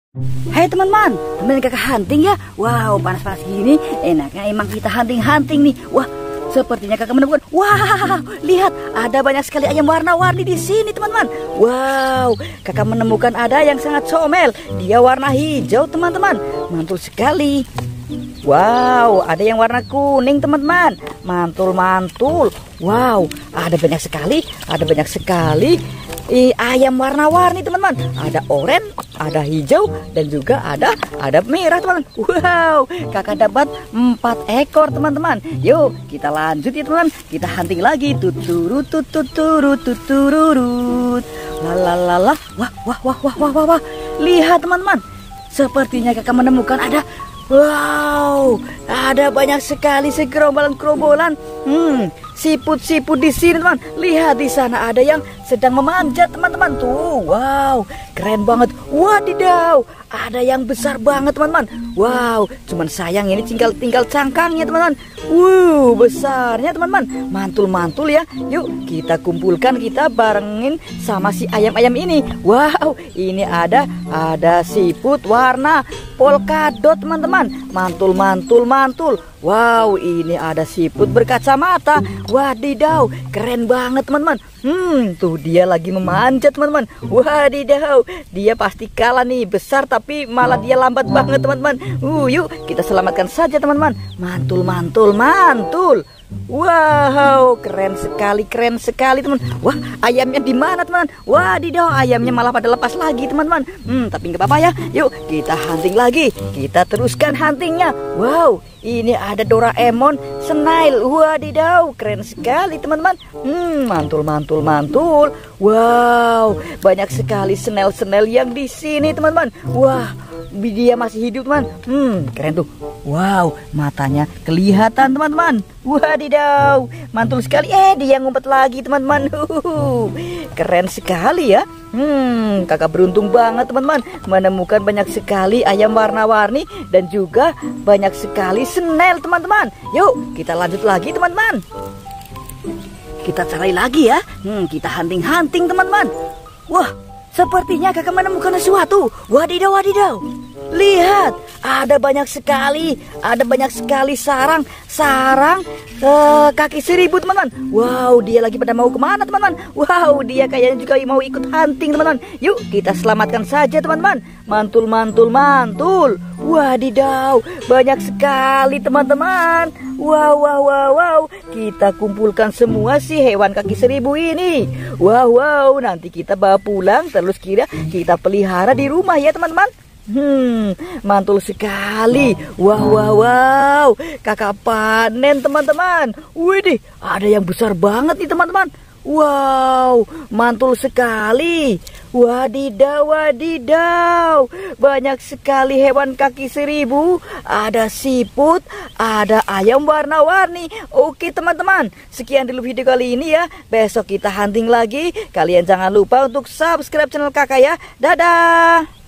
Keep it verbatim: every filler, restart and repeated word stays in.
Hai teman-teman, teman kakak hunting ya. Wow, panas-panas gini, enaknya emang kita hunting-hunting nih. Wah, sepertinya kakak menemukan. Wow, lihat ada banyak sekali ayam warna-warni di sini teman-teman. Wow, kakak menemukan ada yang sangat comel. Dia warna hijau teman-teman, mantul sekali. Wow, ada yang warna kuning teman-teman, mantul-mantul. Wow, ada banyak sekali, ada banyak sekali I, ayam warna-warni teman-teman. Ada oranye, ada hijau, dan juga ada ada merah teman-teman. Wow, kakak dapat empat ekor teman-teman. Yuk kita lanjut ya teman-teman. Kita hunting lagi. Tuturut tuturut tuturut. Lalalala. Wah wah wah wah wah wah wah. Lihat teman-teman. Sepertinya kakak menemukan ada. Wow, ada banyak sekali segerombolan-gerombolan. Hmm, siput-siput di sini teman. Lihat di sana ada yang sedang memanjat teman-teman tuh. Wow, keren banget. Wadidaw, ada yang besar banget teman-teman. Wow, cuman sayang ini tinggal tinggal cangkangnya teman-teman. Wow, besarnya teman-teman. Mantul-mantul ya. Yuk kita kumpulkan, kita barengin sama si ayam-ayam ini. Wow, ini ada ada siput warna polkadot teman-teman. Mantul, mantul, mantul. Wow, ini ada siput berkacamata. Wadidaw, keren banget teman-teman. Hmm, tuh dia lagi memanjat teman-teman. Wadidaw, dia pasti kalah nih, besar tapi malah dia lambat banget teman-teman. Uh, yuk kita selamatkan saja teman-teman. Mantul, mantul, mantul. Wow, keren sekali, keren sekali teman. Wah, ayamnya di mana teman? Wadidaw, ayamnya malah pada lepas lagi teman-teman. Hmm, tapi nggak apa-apa ya. Yuk kita hunting lagi. Kita teruskan huntingnya. Wow, ini ada Doraemon Snail. Wadidaw, keren sekali teman-teman. Hmm, mantul, mantul, mantul. Wow, banyak sekali snail-snail yang di sini teman-teman. Wah, dia masih hidup teman. Hmm, keren tuh. Wow, matanya kelihatan teman-teman. Wadidaw, mantul sekali. Eh, dia ngumpet lagi teman-teman. Uhuh, keren sekali ya. Hmm, kakak beruntung banget teman-teman, menemukan banyak sekali ayam warna-warni dan juga banyak sekali snail teman-teman. Yuk kita lanjut lagi teman-teman. Kita cari lagi ya. Hmm, kita hunting-hunting teman-teman. Wah, sepertinya kakak menemukan sesuatu. Wadidaw, wadidaw. Lihat, ada banyak sekali, ada banyak sekali sarang, sarang uh, kaki seribu teman-teman. Wow, dia lagi pada mau kemana teman-teman? Wow, dia kayaknya juga mau ikut hunting teman-teman. Yuk kita selamatkan saja teman-teman. Mantul, mantul, mantul. Wadidaw, banyak sekali teman-teman. Wow, wow, wow, wow. Kita kumpulkan semua si hewan kaki seribu ini. Wow, wow, nanti kita bawa pulang terus kira kita pelihara di rumah ya teman-teman. Hmm, mantul sekali. Wow, wow, wow. Kakak panen teman-teman. Widih, ada yang besar banget nih teman-teman. Wow, mantul sekali. Wadidaw, wadidaw. Banyak sekali hewan kaki seribu. Ada siput, ada ayam warna-warni. Oke teman-teman, sekian dulu video kali ini ya. Besok kita hunting lagi. Kalian jangan lupa untuk subscribe channel kakak ya. Dadah.